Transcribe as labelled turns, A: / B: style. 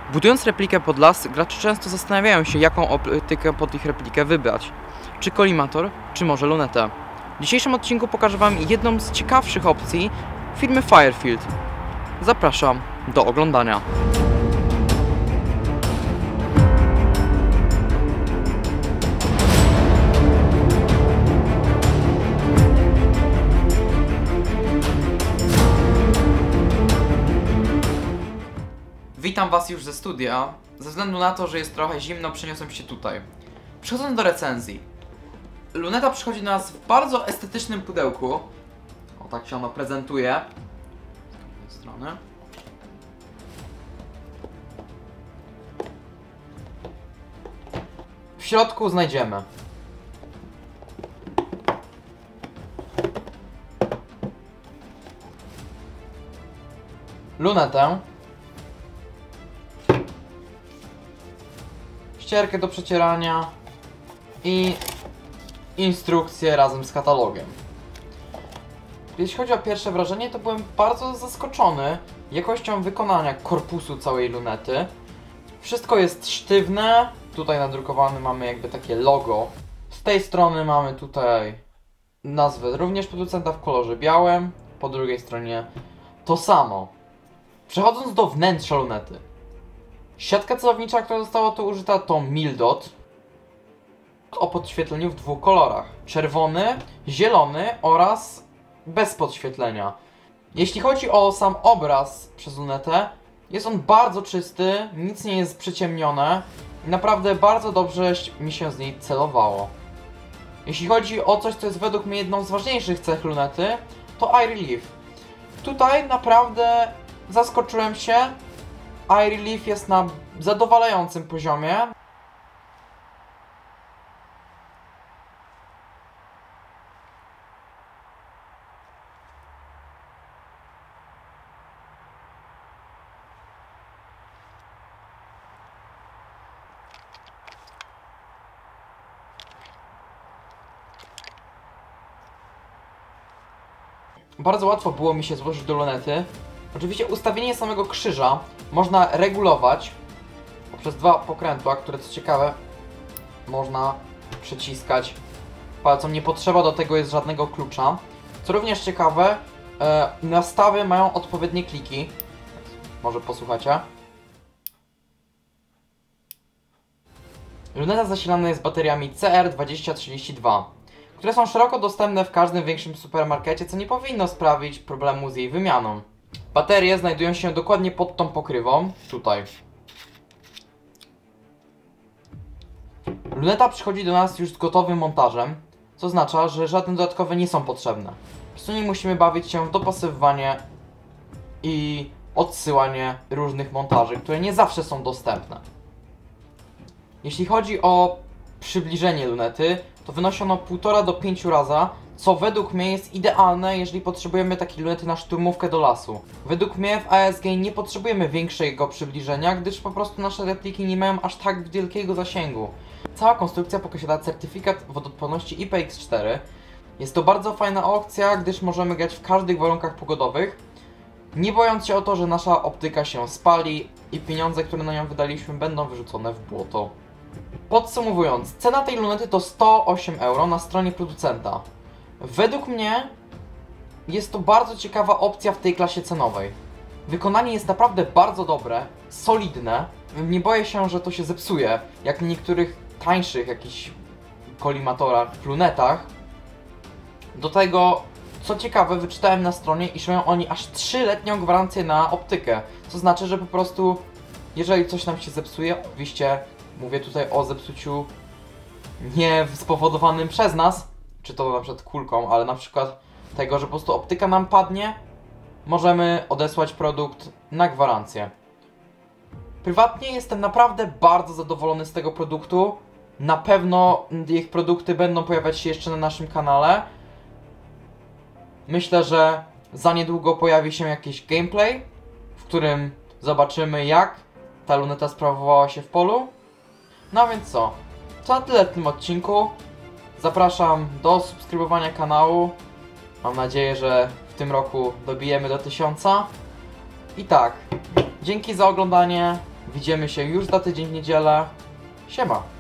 A: Budując replikę pod las, gracze często zastanawiają się, jaką optykę pod ich replikę wybrać. Czy kolimator, czy może lunetę. W dzisiejszym odcinku pokażę Wam jedną z ciekawszych opcji firmy Firefield. Zapraszam do oglądania. Witam Was już ze studia. Ze względu na to, że jest trochę zimno, przeniosłem się tutaj. Przechodząc do recenzji. Luneta przychodzi do nas w bardzo estetycznym pudełku. O, tak się ono prezentuje. Z tej strony. W środku znajdziemy lunetę, ścierkę do przecierania i instrukcję razem z katalogiem. Jeśli chodzi o pierwsze wrażenie, to byłem bardzo zaskoczony jakością wykonania korpusu całej lunety. Wszystko jest sztywne, tutaj nadrukowane mamy jakby takie logo. Z tej strony mamy tutaj nazwę również producenta w kolorze białym, po drugiej stronie to samo. Przechodząc do wnętrza lunety. Siatka celownicza, która została tu użyta, to Mildot o podświetleniu w dwóch kolorach. Czerwony, zielony oraz bez podświetlenia. Jeśli chodzi o sam obraz przez lunetę, jest on bardzo czysty, nic nie jest przyciemnione i naprawdę bardzo dobrze mi się z niej celowało. Jeśli chodzi o coś, co jest według mnie jedną z ważniejszych cech lunety, to Eye Relief. Tutaj naprawdę zaskoczyłem się. Eye Relief jest na zadowalającym poziomie. Bardzo łatwo było mi się złożyć do lunety. Oczywiście ustawienie samego krzyża można regulować poprzez dwa pokrętła, które co ciekawe można przyciskać palcem. Nie potrzeba do tego jest żadnego klucza. Co również ciekawe, nastawy mają odpowiednie kliki. Może posłuchacie. Luneta zasilana jest bateriami CR2032, które są szeroko dostępne w każdym większym supermarkecie, co nie powinno sprawić problemu z jej wymianą. Baterie znajdują się dokładnie pod tą pokrywą, tutaj. Luneta przychodzi do nas już z gotowym montażem, co oznacza, że żadne dodatkowe nie są potrzebne. Po prostu nie musimy bawić się w dopasowywanie i odsyłanie różnych montaży, które nie zawsze są dostępne. Jeśli chodzi o przybliżenie lunety, to wynosi ono 1,5 do 5 raza, co według mnie jest idealne, jeżeli potrzebujemy takiej lunety na szturmówkę do lasu. Według mnie w ASG nie potrzebujemy większego przybliżenia, gdyż po prostu nasze repliki nie mają aż tak wielkiego zasięgu. Cała konstrukcja posiada certyfikat wodoodporności IPX4. Jest to bardzo fajna opcja, gdyż możemy grać w każdych warunkach pogodowych, nie bojąc się o to, że nasza optyka się spali i pieniądze, które na nią wydaliśmy, będą wyrzucone w błoto. Podsumowując, cena tej lunety to 108 euro na stronie producenta. Według mnie jest to bardzo ciekawa opcja w tej klasie cenowej. Wykonanie jest naprawdę bardzo dobre, solidne. Nie boję się, że to się zepsuje, jak na niektórych tańszych jakichś kolimatorach w lunetach. Do tego, co ciekawe, wyczytałem na stronie, iż mają oni aż 3-letnią gwarancję na optykę. Co znaczy, że po prostu, jeżeli coś nam się zepsuje, oczywiście mówię tutaj o zepsuciu nie spowodowanym przez nas, czy to na przykład kulką, ale na przykład tego, że po prostu optyka nam padnie, możemy odesłać produkt na gwarancję. Prywatnie jestem naprawdę bardzo zadowolony z tego produktu. Na pewno ich produkty będą pojawiać się jeszcze na naszym kanale. Myślę, że za niedługo pojawi się jakiś gameplay, w którym zobaczymy, jak ta luneta sprawowała się w polu. No więc co? To na tyle w tym odcinku. Zapraszam do subskrybowania kanału. Mam nadzieję, że w tym roku dobijemy do 1000. I tak, dzięki za oglądanie. Widzimy się już za tydzień w niedzielę. Siema!